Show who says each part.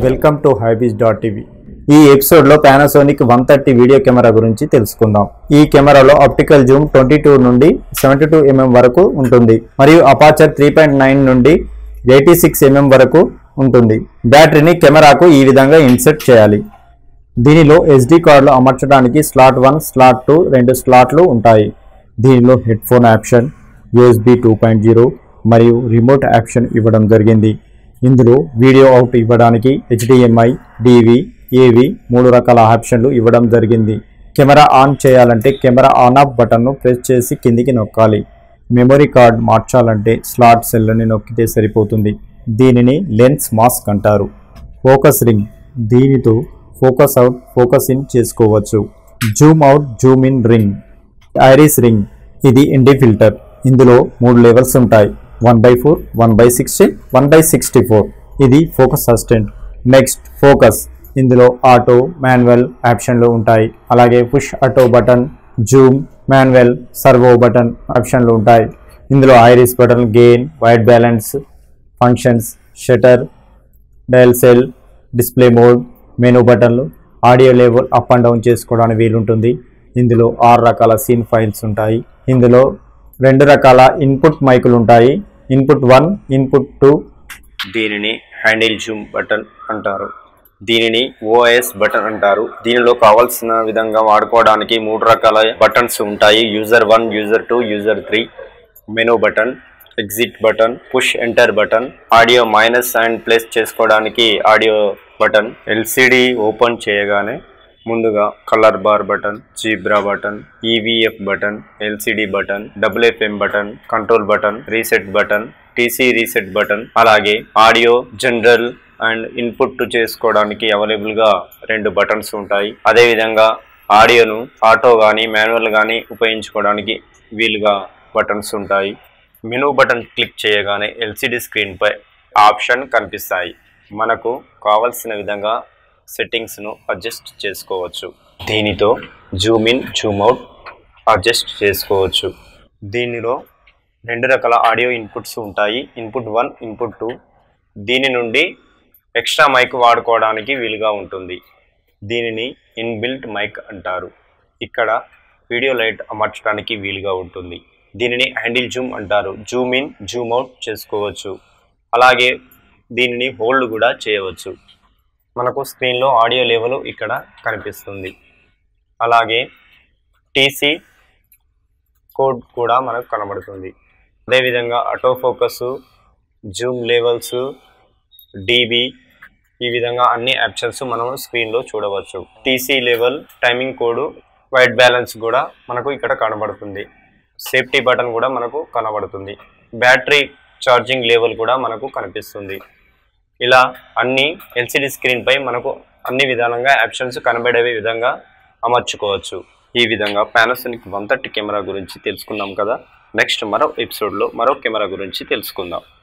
Speaker 1: Welcome to hybees.tv. ఈ ఎపిసోడ్లో Panasonic 130 video camera గురించి తెలుసుకుందాం. ఈ కెమెరాలో ఆప్టికల్ జూమ్ 22 నుండి 72 mm వరకు ఉంటుంది మరియు అపాచర్ 3.9 నుండి 86 mm వరకు ఉంటుంది. బ్యాటరీని కెమెరాకు ఈ విధంగా ఇన్సర్ట్ చేయాలి. దీనిలో SD కార్డులు అమర్చడానికి స్లాట్ 1, స్లాట్ 2 రెండు స్లాట్లు ఉంటాయి. దీనిలో హెడ్ ఫోన్ ఆప్షన్, USB 2.0 మరియు రిమోట్ ఆప్షన్ ఇవ్వడం జరిగింది. ఇందులో వీడియో అవుట్ ఇవ్వడానికి HDMI, DV, AV మూడు రకాల ఆప్షన్లు ఇవ్వడం జరిగింది. కెమెరా ఆన్ చేయాలంటే కెమెరా ఆన్ ఆఫ్ బటన్ను ప్రెస్ చేసి కిందికి నొక్కాలి. మెమరీ కార్డ్ మార్చాలంటే స్లాట్ సెల్ని నొక్కితే సరిపోతుంది. దీనిని లెన్స్ మాస్క్ అంటారు. ఫోకస్ రింగ్, దీనితో ఫోకస్ అవుట్, ఫోకస్ ఇన్ చేసుకోవచ్చు. Zoom out, zoom in ring. Iris ring, ఇది ND ఫిల్టర్. ఇందులో 3 లెవెల్స్ ఉంటాయి. 1/4, 1/60, 1/64. ఇది ఫోకస్ అసిస్టెంట్. నెక్స్ట్ ఫోకస్, ఇందులో ఆటో, మాన్యువల్ ఆప్షన్లు ఉంటాయి. అలాగే push auto button, zoom, manual, servo button ఆప్షన్లు ఉంటాయి. ఇందులో iris button, gain, white balance, functions, shutter, dial cell, display mode, menu బటన్లు, audio level up and down చేసుకోవడానికి వీలుంటుంది. ఇందులో 6 రకాల సీన్ ఫైల్స్ ఉంటాయి. ఇందులో 2 రకాల ఇన్పుట్ మైకులు ఉంటాయి. Input 1, input 2. దీనిని హ్యాండిల్ జూమ్ బటన్ అంటారు. దీనిని OIS బటన్ అంటారు. దీనిలో కావాల్సిన విధంగా వాడుకోవడానికి 3 రకాల బటన్స్ ఉంటాయి. User 1, user 2, user 3. Menu button, exit button, push enter button, audio minus and plus చేసుకోవడానికి ఆడియో బటన్. LCD ఓపెన్ చేయగానే ముందుగా colour bar button, zebra button, EVF button, LCD button, FM button, control button, reset button, TC reset button, అలాగే audio, general and input చేసుకోవడానికి అవైలబుల్గా 2 buttons ఉంటాయి. అదేవిధంగా ఆడియోను auto కానీ manual కానీ ఉపయోగించుకోవడానికి వీలుగా బటన్స్ ఉంటాయి. మెనూ బటన్ క్లిక్ చేయగానే LCD స్క్రీన్పై ఆప్షన్ కనిపిస్తాయి. మనకు కావలసిన విధంగా సెట్టింగ్స్ను అడ్జస్ట్ చేసుకోవచ్చు. దీనితో zoom in, zoom out adjust చేసుకోవచ్చు. దీనిలో 2 రకాల ఆడియో ఇన్పుట్స్ ఉంటాయి. Input 1, input 2. దీని నుండి ఎక్స్ట్రా మైక్ వాడుకోవడానికి వీలుగా ఉంటుంది. దీనిని ఇన్బిల్ట్ మైక్ అంటారు. ఇక్కడ వీడియో లైట్ అమర్చడానికి వీలుగా ఉంటుంది. దీనిని హ్యాండిల్ జూమ్ అంటారు. జూమ్ ఇన్, జూమ్ అవుట్ చేసుకోవచ్చు. అలాగే దీనిని హోల్డ్ కూడా చేయవచ్చు. మనకు స్క్రీన్లో ఆడియో లెవెల్ ఇక్కడ కనిపిస్తుంది. అలాగే TC కోడ్ కూడా మనకు కనబడుతుంది. అదేవిధంగా auto focus, zoom levels, DB, ఈ విధంగా అన్ని ఆప్షన్స్ మనం స్క్రీన్లో చూడవచ్చు. TC level, timing code, white balance కూడా మనకు ఇక్కడ కనబడుతుంది. సేఫ్టీ బటన్ కూడా మనకు కనబడుతుంది. బ్యాటరీ ఛార్జింగ్ లెవెల్ కూడా మనకు కనిపిస్తుంది. ఇలా అన్ని LCD స్క్రీన్పై మనకు అన్ని విధానంగా ఆప్షన్స్ కనబడే విధంగా అమర్చుకోవచ్చు. ఈ విధంగా పానాసోనిక్ 130 కెమెరా గురించి తెలుసుకున్నాం కదా. నెక్స్ట్ మరో ఎపిసోడ్లో మరో కెమెరా గురించి తెలుసుకుందాం.